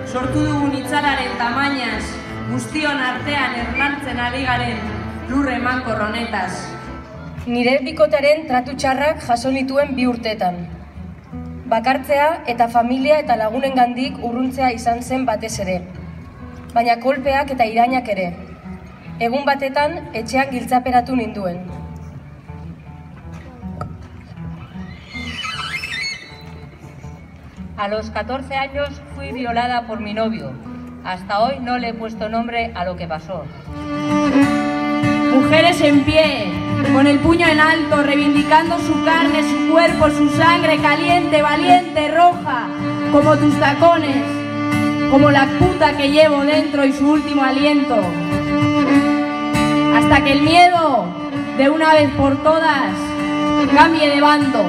sortu dugun itzalaren tamainaz, guztion artean erlantzen ari garen lurre emankor honetaz. Nire bikotearen tratu txarrak jaso nituen 2 urteetan. Bakartzea eta familia eta lagunengandik urruntzea izan zen batez ere. Baina kolpeak eta irainak ere. Egun batetan etxean giltzaperatu ninduen. A los 14 años fui violada por mi novio. Hasta hoy no le he puesto nombre a lo que pasó. Mujeres en pie, con el puño en alto, reivindicando su carne, su cuerpo, su sangre, caliente, valiente, roja, como tus tacones, como la puta que llevo dentro y su último aliento. Hasta que el miedo, de una vez por todas, cambie de bando.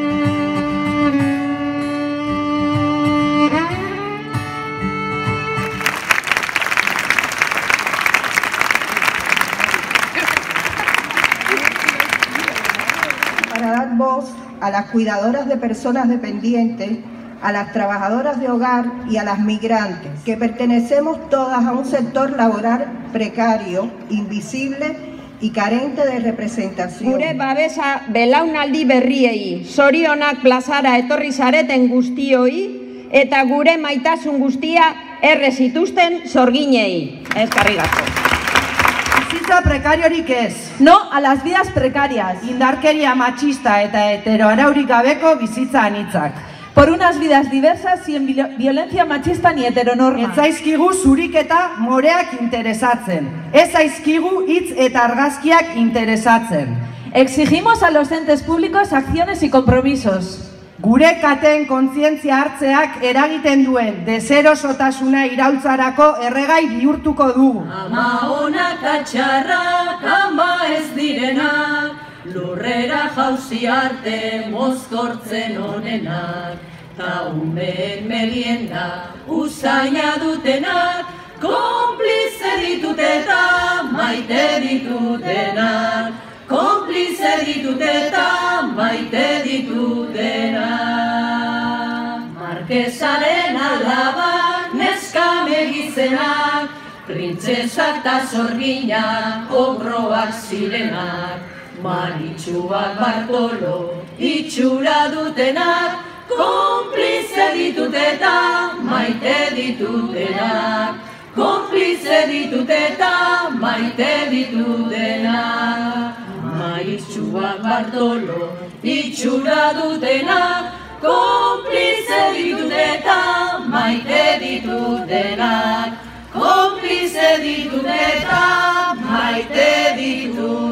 Para dar voz a las cuidadoras de personas dependientes, a las trabajadoras de hogar y a las migrantes, que pertenecemos todas a un sector laboral precario, invisible y carente de representación. Gure babesa belaunaldi berriei, zorionak plazara etorri zareten guztioi, eta gure maitasun guztia erre zituzten zorginei. Eskerrik asko. Bizitza prekariorik ez. No a las vidas precarias. Indarkeria matxista eta heteroaraurik gabeko bizitza anitzak. Por unas vidas diversas sin violencia machista ni heteronorma. Ez zaizkigu zurik eta moreak interesatzen. Ez zaizkigu hitz eta argazkiak interesatzen. Exigimos a los entes públicos acciones y compromisos. Gure kateen kontzientzia hartzeak eragiten duen deserosotasuna iraultzarako erregai bihurtuko dugu. Ama onak atxarrak, ama ez direnak, lurrera jauzi arte mozkortzen honenak, ta umeen merienda usaina dutenak, konplize ditut eta maite ditutenak, konplize ditut eta maite ditutenak. Markesaren alabak, neskame gizenak, printzesak eta zorginak, obroak zirenak, Maritxuak Bartolo itxura dutenak, konplize ditut eta maite ditutenak, konplize ditut eta maite ditutenak. Maritxuak Bartolo itxura dutenak, konplize ditut eta maite ditutenak, konplize ditut eta maite ditutenak.